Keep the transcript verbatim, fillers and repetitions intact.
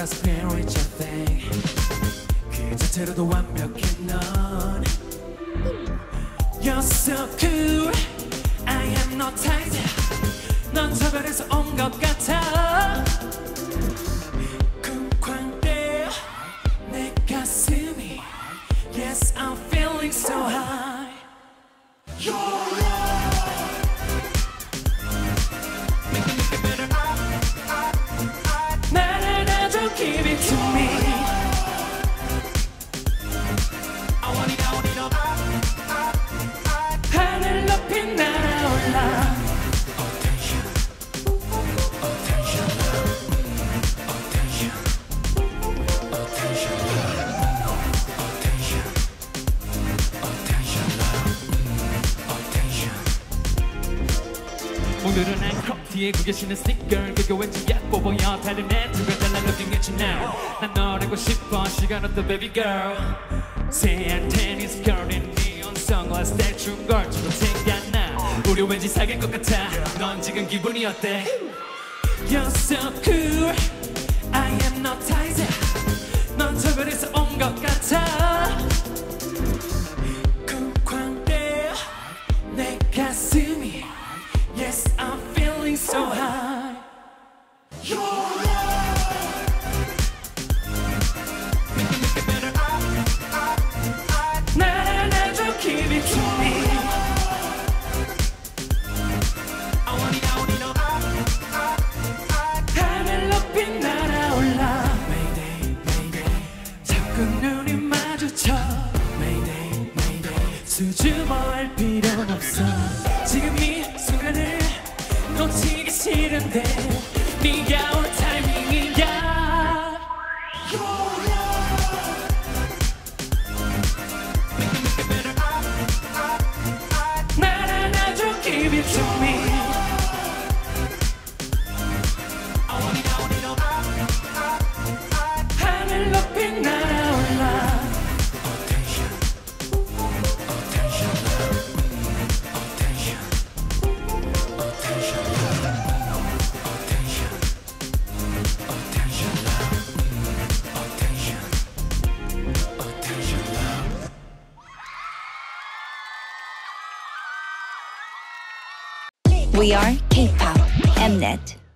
spiritual thing. 그 자체로도 완벽해 넌. You're so cool, I am no tight. 넌 저 별에서 온 것 같아. 쿵쾅대어 내 가슴이. Yes, I'm feeling so high. Your love make me feel better. 나를 놔줘, give it to me. I want it, I want it all. 하늘 높이 날아올라. Attention, attention, attention, attention, attention, attention, attention. 오늘은 앵커 뒤에 구겨지는 스티커. 그게 왠지 예뻐 보여. 다른 애들과 달라 looking at you now. 난 너라고 싶어. 시간 없다 baby girl. 새한 테니스 court인 neon sunglass 대충 걸쳐도 생각나. 우리 왠지 사귈 것 같아. 넌 지금 기분이 어때? You're so cool, I am not tight. 넌 저 별에서 온 것 같아. 쿵쾅대어 내 가슴이. Yes, I'm feeling so high. Your love make me feel better. 나를 놔줘, give it to me. I want it, I want it all. 하늘 높이 날아올라. Mayday, mayday. 자꾸 눈이 마주쳐. Mayday, mayday. 수줍어할 필요는 없어. 지금 이 순간을 놓치기 싫은데 네가 올 타이밍이야. Your love make me feel better. 나를 놔줘, give it to me. I want it, I want it all. 하늘 높이 날아올라. Attention, attention, attention, attention, attention, attention, attention, attention, love. We are K-pop Mnet.